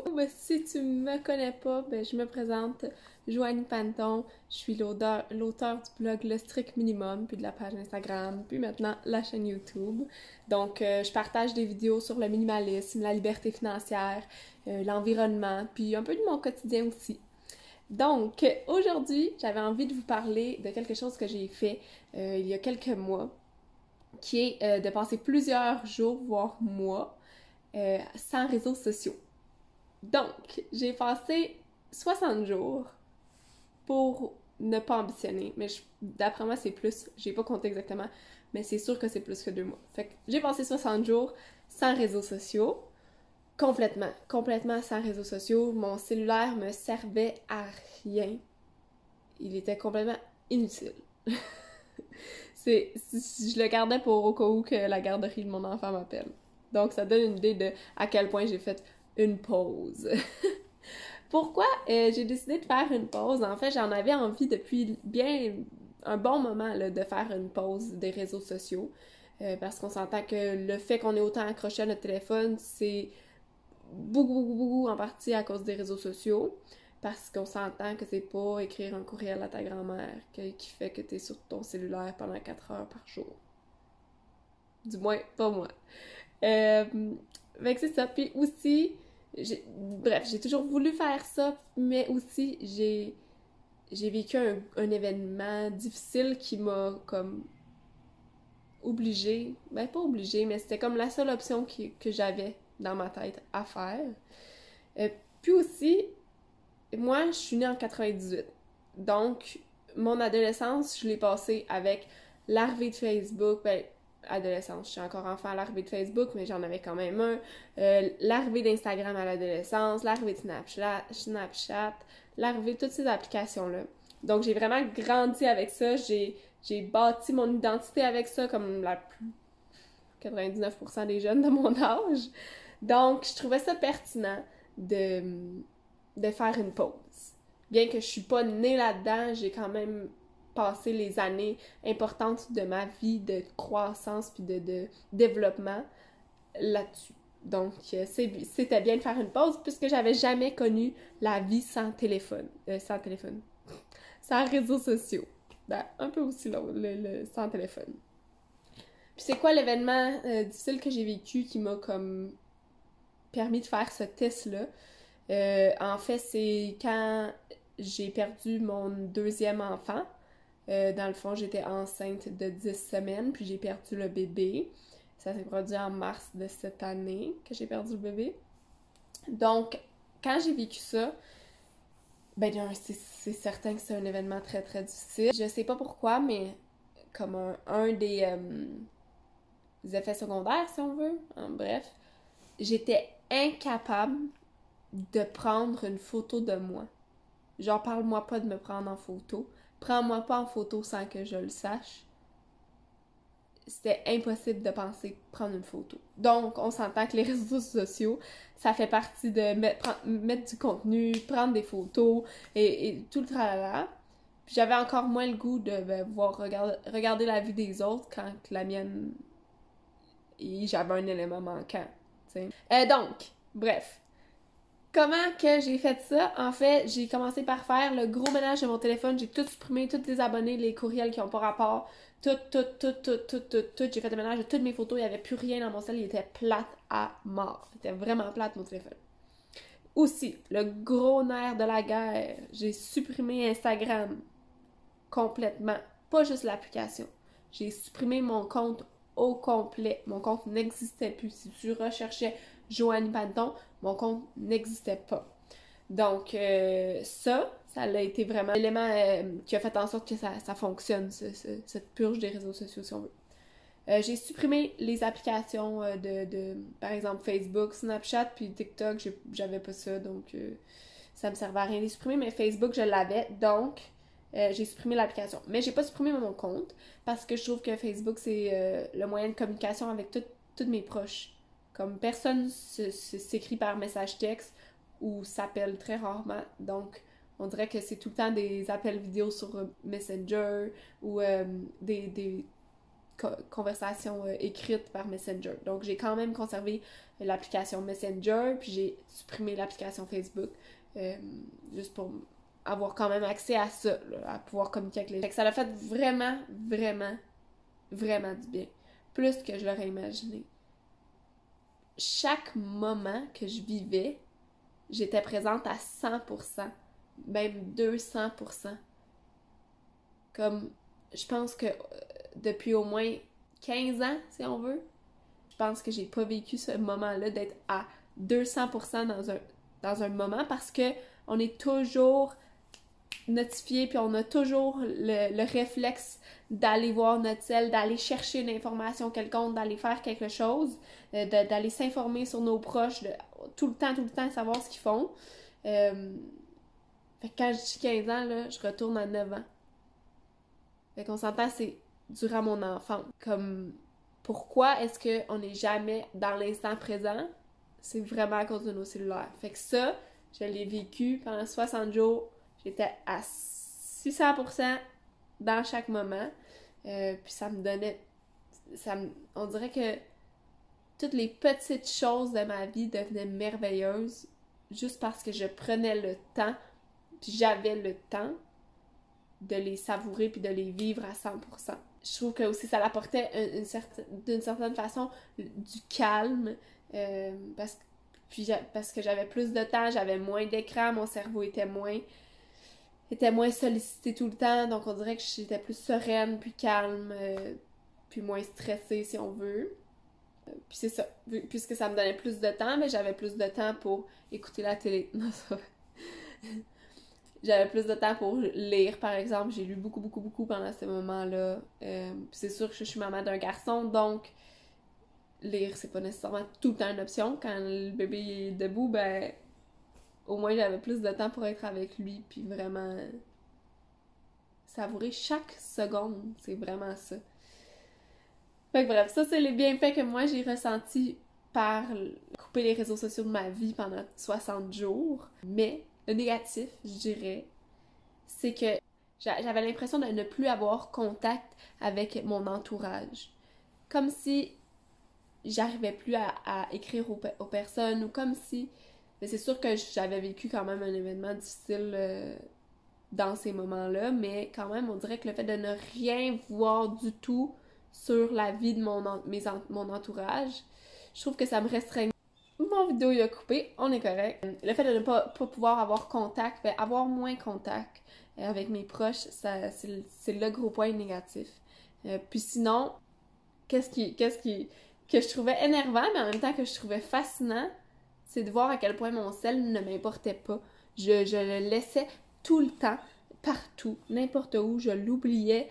Ben, si tu me connais pas, ben, je me présente, Joanie Panton. Je suis l'auteur du blog Le Strict Minimum, puis de la page Instagram, puis maintenant la chaîne YouTube. Donc, je partage des vidéos sur le minimalisme, la liberté financière, l'environnement, puis un peu de mon quotidien aussi. Donc, aujourd'hui, j'avais envie de vous parler de quelque chose que j'ai fait il y a quelques mois, qui est de passer plusieurs jours, voire mois, sans réseaux sociaux. Donc, j'ai passé 60 jours pour ne pas ambitionner, mais d'après moi, c'est plus, j'ai pas compté exactement, mais c'est sûr que c'est plus que 2 mois. Fait que j'ai passé 60 jours sans réseaux sociaux, complètement sans réseaux sociaux. Mon cellulaire me servait à rien. Il était complètement inutile. Je le gardais pour au cas où que la garderie de mon enfant m'appelle. Donc, ça donne une idée de à quel point j'ai fait une pause. Pourquoi j'ai décidé de faire une pause? En fait, j'en avais envie depuis bien un bon moment là, de faire une pause des réseaux sociaux. Parce qu'on s'entend que le fait qu'on est autant accroché à notre téléphone, c'est beaucoup en partie à cause des réseaux sociaux. Parce qu'on s'entend que c'est pas écrire un courriel à ta grand-mère qui fait que t'es sur ton cellulaire pendant 4 heures par jour. Du moins, pas moi. Fait que c'est ça. Puis aussi, bref, j'ai toujours voulu faire ça, mais aussi j'ai vécu un événement difficile qui m'a comme obligée, ben pas obligée, mais c'était comme la seule option que j'avais dans ma tête à faire. Euh, Puis aussi, moi, je suis née en 98. Donc, mon adolescence, je l'ai passée avec l'arrivée de Facebook. Ben, adolescence, je suis encore enfant à l'arrivée de Facebook, mais j'en avais quand même un. L'arrivée d'Instagram à l'adolescence, l'arrivée de Snapchat, l'arrivée de toutes ces applications-là. Donc, j'ai vraiment grandi avec ça. J'ai bâti mon identité avec ça, comme 99% des jeunes de mon âge. Donc, je trouvais ça pertinent de, de faire une pause. Bien que je suis pas née là-dedans, j'ai quand même passé les années importantes de ma vie de croissance puis de développement là-dessus. Donc, c'était bien de faire une pause puisque j'avais jamais connu la vie sans téléphone, sans réseaux sociaux. Ben, un peu aussi sans téléphone. Puis c'est quoi l'événement difficile que j'ai vécu qui m'a comme permis de faire ce test-là? En fait, c'est quand j'ai perdu mon deuxième enfant. Dans le fond, j'étais enceinte de 10 semaines, puis j'ai perdu le bébé. Ça s'est produit en mars de cette année que j'ai perdu le bébé. Donc, quand j'ai vécu ça, ben c'est certain que c'est un événement très difficile. Je sais pas pourquoi, mais comme un des effets secondaires, si on veut, bref, j'étais incapable de prendre une photo de moi. Genre, parle-moi pas de me prendre en photo. Prends-moi pas en photo sans que je le sache. C'était impossible de penser prendre une photo. Donc, on s'entend que les réseaux sociaux, ça fait partie de mettre du contenu, prendre des photos et tout le tralala. Puis j'avais encore moins le goût de voir regarder la vie des autres quand la mienne, j'avais un élément manquant. Donc, bref. Comment que j'ai fait ça? En fait, j'ai commencé par faire le gros ménage de mon téléphone. J'ai tout supprimé, tout désabonné, les courriels qui n'ont pas rapport. Tout. J'ai fait le ménage de toutes mes photos. Il n'y avait plus rien dans mon cell. Il était plate à mort. Il était vraiment plate, mon téléphone. Aussi, le gros nerf de la guerre. J'ai supprimé Instagram complètement. Pas juste l'application. J'ai supprimé mon compte au complet. Mon compte n'existait plus. Si tu recherchais Joanie Panton, mon compte n'existait pas. Donc, ça a été vraiment l'élément qui a fait en sorte que ça fonctionne, cette purge des réseaux sociaux, si on veut. J'ai supprimé les applications par exemple, Facebook, Snapchat, puis TikTok, j'avais pas ça, donc ça me servait à rien de les supprimer, mais Facebook, je l'avais, donc j'ai supprimé l'application. Mais j'ai pas supprimé mon compte, parce que je trouve que Facebook, c'est le moyen de communication avec tous mes proches. Comme personne s'écrit par message texte ou s'appelle très rarement, donc on dirait que c'est tout le temps des appels vidéo sur Messenger ou des conversation écrite par Messenger. Donc, j'ai quand même conservé l'application Messenger, puis j'ai supprimé l'application Facebook, juste pour avoir quand même accès à ça, là, à pouvoir communiquer avec les gens. Fait que ça l'a fait vraiment, vraiment, vraiment du bien. Plus que je l'aurais imaginé. Chaque moment que je vivais, j'étais présente à 100%, même 200%. Comme, je pense que depuis au moins 15 ans, si on veut, je pense que j'ai pas vécu ce moment-là d'être à 200% dans un moment parce que on est toujours notifié puis on a toujours le réflexe d'aller voir notre cell, d'aller chercher une information quelconque, d'aller faire quelque chose, d'aller s'informer sur nos proches, tout le temps, savoir ce qu'ils font. Fait que quand je dis 15 ans, là, je retourne à 9 ans. Fait qu'on s'entend, c'est durant mon enfance. Comme, pourquoi est-ce qu'on n'est jamais dans l'instant présent? C'est vraiment à cause de nos cellulaires. Fait que ça, je l'ai vécu pendant 60 jours. J'étais à 600% dans chaque moment. Puis ça me donnait... on dirait que toutes les petites choses de ma vie devenaient merveilleuses juste parce que je prenais le temps, puis j'avais le temps de les savourer puis de les vivre à 100%. Je trouve que aussi ça l'apportait d'une certaine façon du calme parce que j'avais plus de temps, j'avais moins d'écran, mon cerveau était moins sollicité tout le temps, donc on dirait que j'étais plus sereine, plus calme, puis moins stressée si on veut. Puis c'est ça, puisque ça me donnait plus de temps, mais j'avais plus de temps pour écouter la télé. Non, ça va. J'avais plus de temps pour lire, par exemple. J'ai lu beaucoup pendant ces moments-là. C'est sûr que je suis maman d'un garçon, donc lire, c'est pas nécessairement tout le temps une option. Quand le bébé est debout, ben au moins j'avais plus de temps pour être avec lui, puis vraiment savourer chaque seconde. C'est vraiment ça. Fait que bref, ça c'est les bienfaits que moi j'ai ressentis par couper les réseaux sociaux de ma vie pendant 60 jours. Mais le négatif, je dirais, c'est que j'avais l'impression de ne plus avoir contact avec mon entourage. Comme si j'arrivais plus à écrire aux personnes, ou comme si... Mais c'est sûr que j'avais vécu quand même un événement difficile dans ces moments-là, mais quand même, on dirait que le fait de ne rien voir du tout sur la vie de mon entourage, je trouve que ça me restreint. Mon vidéo il a coupé, on est correct. Le fait de ne pas pouvoir avoir contact, ben, avoir moins contact avec mes proches, c'est le gros point négatif. Puis sinon, qu'est-ce que je trouvais énervant, mais en même temps que je trouvais fascinant, c'est de voir à quel point mon sel ne m'importait pas. Je le laissais tout le temps, partout, n'importe où, je l'oubliais,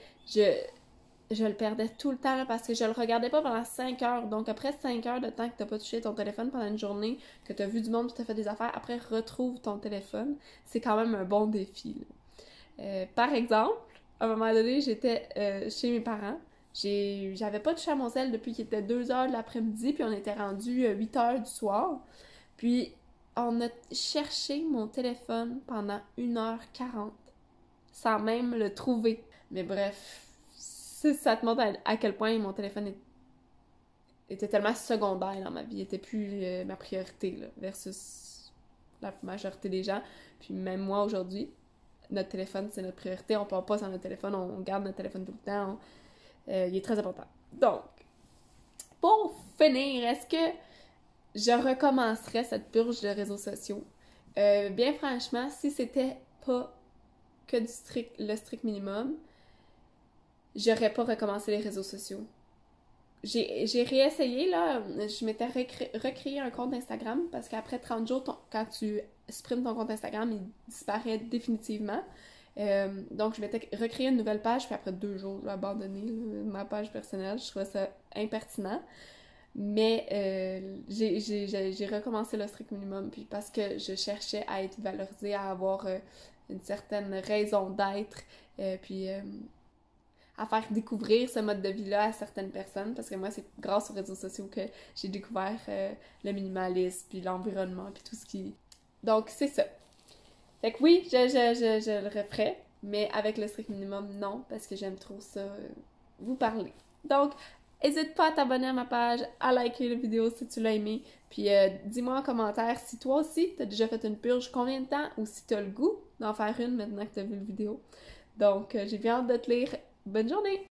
je le perdais tout le temps là, parce que je le regardais pas pendant 5 heures. Donc après 5 heures de temps que t'as pas touché ton téléphone pendant une journée, que t'as vu du monde, que t'as fait des affaires, après retrouve ton téléphone, c'est quand même un bon défi. Par exemple, à un moment donné, j'étais chez mes parents. J'avais pas touché à mon sel depuis qu'il était 2 heures de l'après-midi, puis on était rendu 8 heures du soir. Puis on a cherché mon téléphone pendant 1h40 sans même le trouver. Mais bref, ça te montre à quel point mon téléphone était tellement secondaire dans ma vie, il était plus ma priorité là, versus la majorité des gens. Puis même moi aujourd'hui, notre téléphone c'est notre priorité, on part pas sans notre téléphone, on garde notre téléphone tout le temps, il est très important. Donc, pour finir, est-ce que je recommencerais cette purge de réseaux sociaux? Bien franchement, si c'était pas que le strict minimum, j'aurais pas recommencé les réseaux sociaux. J'ai réessayé, là, je m'étais recréé un compte Instagram parce qu'après 30 jours, quand tu supprimes ton compte Instagram, il disparaît définitivement. Donc, je m'étais recréé une nouvelle page, puis après 2 jours, j'ai abandonné ma page personnelle. Je trouvais ça impertinent. Mais j'ai recommencé le strict minimum, puis parce que je cherchais à être valorisée, à avoir une certaine raison d'être, puis à faire découvrir ce mode de vie-là à certaines personnes, parce que moi, c'est grâce aux réseaux sociaux que j'ai découvert le minimalisme, puis l'environnement, puis tout ce qui... Donc, c'est ça. Fait que oui, je le referais, mais avec le strict minimum, non, parce que j'aime trop ça, vous parler. Donc, n'hésite pas à t'abonner à ma page, à liker la vidéo si tu l'as aimé, puis dis-moi en commentaire si toi aussi t'as déjà fait une purge, combien de temps, ou si t'as le goût d'en faire une maintenant que t'as vu la vidéo. Donc, j'ai bien hâte de te lire. Bonne journée!